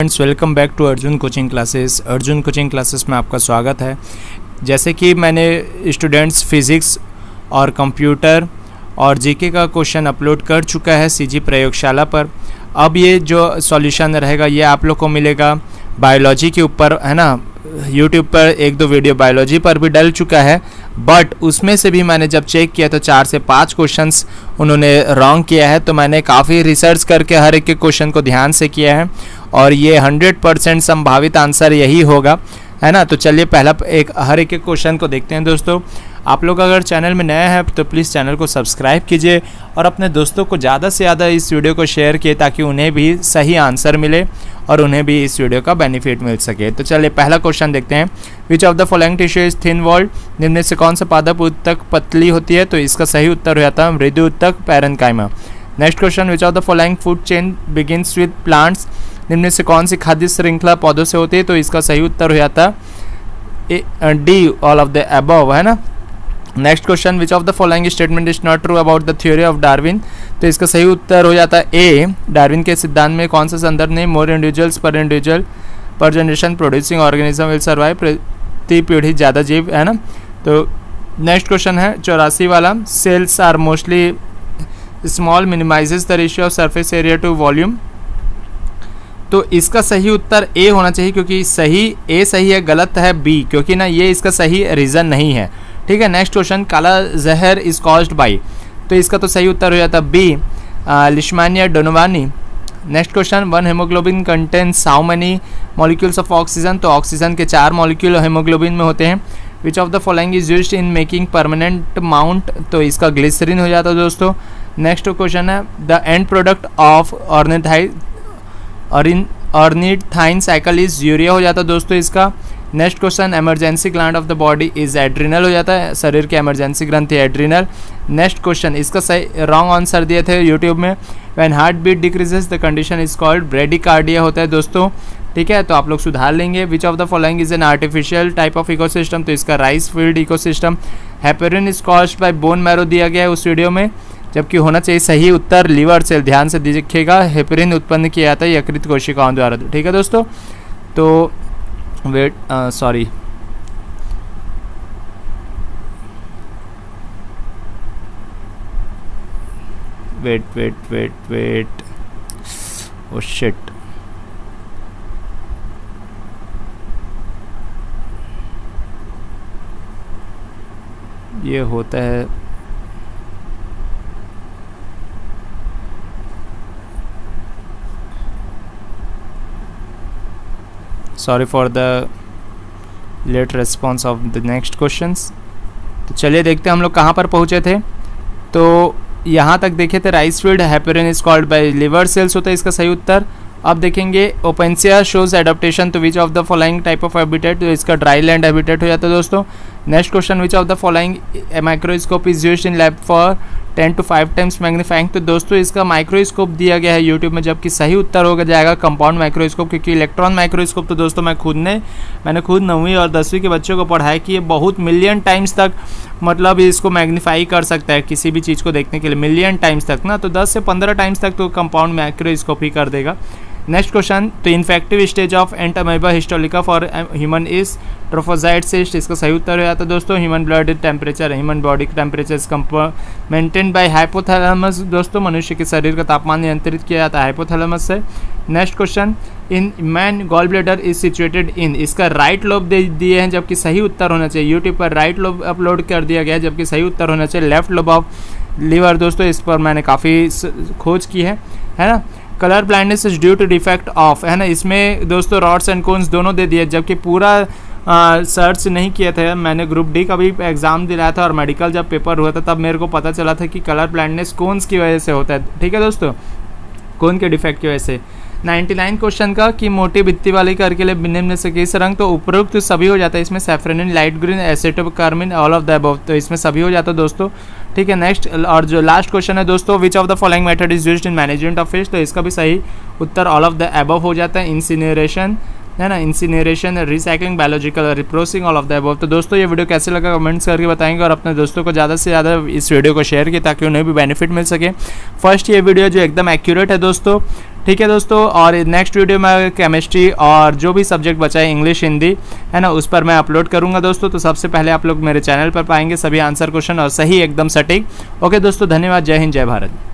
Friends, welcome back to Arjun coaching classes. Arjun coaching classes में आपका स्वागत है। जैसे कि मैंने स्टूडेंट्स फिज़िक्स और कंप्यूटर और जीके का क्वेश्चन अपलोड कर चुका है सीजी प्रयोगशाला पर। अब ये जो सॉल्यूशन रहेगा ये आप लोग को मिलेगा बायोलॉजी के ऊपर, है ना। यूट्यूब पर एक दो वीडियो बायोलॉजी पर भी डल चुका है, बट उसमें से भी मैंने जब चेक किया तो 4 से 5 क्वेश्चंस उन्होंने रॉन्ग किया है। तो मैंने काफ़ी रिसर्च करके हर एक के क्वेश्चन को ध्यान से किया है और ये 100% संभावित आंसर यही होगा, है ना। तो चलिए पहला हर एक क्वेश्चन को देखते हैं। दोस्तों, आप लोग अगर चैनल में नए हैं तो प्लीज़ चैनल को सब्सक्राइब कीजिए और अपने दोस्तों को ज़्यादा से ज़्यादा इस वीडियो को शेयर किए ताकि उन्हें भी सही आंसर मिले और उन्हें भी इस वीडियो का बेनिफिट मिल सके। तो चलिए पहला क्वेश्चन देखते हैं। Which of the following tissue is thin walled? निम्न में से कौन सा पादप ऊतक पतली होती है? तो इसका सही उत्तर हो जाता है मृदु ऊतक parenchyma. Next question, which of the following food chain begins with plants? निम्न में से कौन सी खाद्य श्रृंखला पौधों से होती है? तो इसका सही उत्तर हो जाता है D, all of the above, है ना। Next question, which of the following statement is not true about the theory of Darwin? तो इसका सही उत्तर हो जाता है ए, डार्विन के सिद्धांत में कौन सा संदर्भ नहीं? More individuals per individual per generation producing organism will survive, प्रति पीढ़ी ज़्यादा जीव, है ना। तो नेक्स्ट क्वेश्चन है 84 वाला, cells are mostly small, minimizes the ratio of surface area to volume. तो इसका सही उत्तर ए होना चाहिए क्योंकि ए सही है, गलत है बी, क्योंकि ना ये इसका सही रीज़न नहीं है, ठीक है। नेक्स्ट क्वेश्चन, काला जहर इज कॉज्ड बाई? तो इसका तो सही उत्तर हो जाता है B, leishmania donovani. Next question, one hemoglobin contains how many molecules of oxygen? तो ऑक्सीजन के 4 मॉलिक्यूल हेमोग्लोबिन में होते हैं। Which of the following is used in making permanent mount? तो इसका ग्लिसरीन हो जाता है दोस्तों। नेक्स्ट क्वेश्चन है, the end product of ornithine cycle is urea हो जाता है दोस्तों इसका। Next question, emergency gland of the body is adrenal हो जाता है, शरीर की एमरजेंसी ग्रंथि एड्रिनल। नेक्स्ट क्वेश्चन, इसका सही रॉन्ग आंसर दिए थे यूट्यूब में। When heart beat decreases the condition is called bradycardia होता है दोस्तों, ठीक है। तो आप लोग सुधार लेंगे। Which of the following is an artificial type of ecosystem? तो इसका rice field ecosystem. Heparin is caused by bone marrow दिया गया है उस वीडियो में, जबकि होना चाहिए सही उत्तर लीवर सेल। ध्यान से दिखेगा, हेपेरिन उत्पन्न किया जाता है यकृत कोशिकाओं द्वारा, ठीक है दोस्तों। तो wait sorry wait oh shit, ये होता है। Sorry for the late response of the next questions. तो चलिए देखते हैं हम लोग कहाँ पर पहुँचे थे। तो यहाँ तक देखे थे rice field, heparin is called by liver cells होता है इसका सही उत्तर। अब देखेंगे ओपेंसिया शोज एडाप्टेशन, तो which of the following type of habitat? तो इसका ड्राई लैंड हैबिटेट हो जाता है दोस्तों। Next question, which of the following microscope is used in lab for 10 to 5 times magnifying? तो दोस्तों इसका माइक्रोस्कोप दिया गया है यूट्यूब में, जबकि सही उत्तर होगा जाएगा कंपाउंड माइक्रोस्कोप, क्योंकि इलेक्ट्रॉन माइक्रोस्कोप तो दोस्तों मैंने खुद 9वीं और 10वीं के बच्चों को पढ़ाया कि ये बहुत मिलियन टाइम्स तक मतलब इसको मैग्नीफाई कर सकता है किसी भी चीज़ को देखने के लिए, मिलियन टाइम्स तक ना। तो 10 से 15 टाइम्स तक तो कंपाउंड माइक्रोस्कोप ही कर देगा। नेक्स्ट क्वेश्चन, तो infective stage of entamoeba histolytica for human is trophozoite cyst? इसका सही उत्तर हो जाता है दोस्तों human blood temperature, human body temperature is maintain by hypothalamus. दोस्तों मनुष्य के शरीर का तापमान नियंत्रित किया जाता है हाइपोथैलेमस से। Next question, in man gall bladder is situated in? इसका राइट लोब दे दिए हैं, जबकि सही उत्तर होना चाहिए, यूट्यूब पर राइट लोब अपलोड कर दिया गया है, जबकि सही उत्तर होना चाहिए लेफ्ट लोब ऑफ लीवर। दोस्तों इस पर मैंने काफ़ी खोज की है ना। Colour blindness is due to defect of, है ना। इसमें दोस्तों रॉड्स एंड कोन्स दोनों दे दिए, जबकि पूरा सर्च नहीं किया था। मैंने ग्रुप डी का भी एग्जाम दिलाया था और मेडिकल जब पेपर हुआ था तब मेरे को पता चला था कि कलर ब्लाइंडनेस कोन्स की वजह से होता है, ठीक है दोस्तों, कोन के डिफेक्ट की वजह से। 99 क्वेश्चन का कि मोटी भित्ती वाली कर के लिए निम्न में से किस रंग? तो उपरोक्त सभी हो जाता है इसमें, safranin, light green, acetocarmine, all of the above, तो इसमें सभी हो जाता है दोस्तों, ठीक है। नेक्स्ट और जो लास्ट क्वेश्चन है दोस्तों, which of the following method is used in management of fish? तो इसका भी सही उत्तर ऑल ऑफ द अबव हो जाता है, इंसिनरेशन। है ना, incineration, recycling, biological reprocessing, all of the above. तो दोस्तों ये वीडियो कैसे लगा कमेंट्स करके बताएंगे और अपने दोस्तों को ज़्यादा से ज़्यादा इस वीडियो को शेयर किए ताकि उन्हें भी बेनिफिट मिल सके। फर्स्ट ये वीडियो जो एकदम एक्यूरेट है दोस्तों, ठीक है दोस्तों। और नेक्स्ट वीडियो में केमिस्ट्री और जो भी सब्जेक्ट बचा है, इंग्लिश, हिंदी, है ना, उस पर मैं अपलोड करूंगा दोस्तों। तो सबसे पहले आप लोग मेरे चैनल पर पाएंगे सभी आंसर क्वेश्चन और सही एकदम सटीक। ओके दोस्तों, धन्यवाद। जय हिंद, जय भारत।